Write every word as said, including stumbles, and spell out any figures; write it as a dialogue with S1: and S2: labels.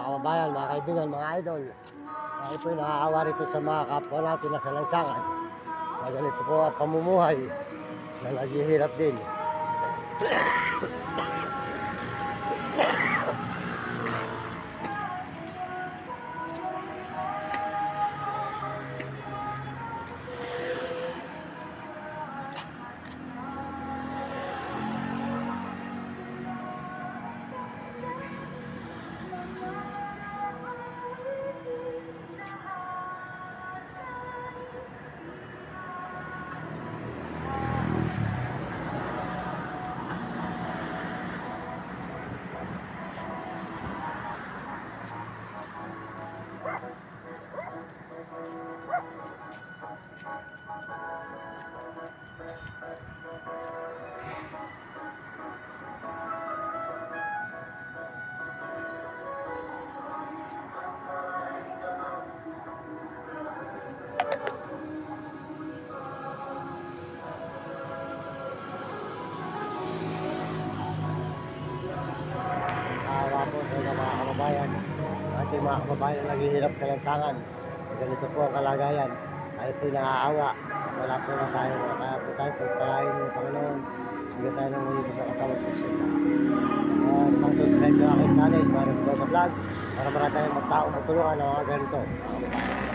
S1: kababayan, mga kaibigan, mga idol. Tayo po yung nakaawa rito sa mga kapwa natin na sa lansangan. Na ganito po ang pamumuhay na naghihirap din. Awa po sa mga kababayan. Ating mga kababayan na naghihirap sa lansangan. Ganito po ang kalagayan. Tayo po naaawa. Wala po na tayo. Kaya po tayo po palahin ng Panginoon. Bigyan tayo ng muli sa katawag po sila. Uh, Pang-subscribe na aking channel, Mario Mendoza Vlog, para marami tayong magtao magtulungan ng mga ganito.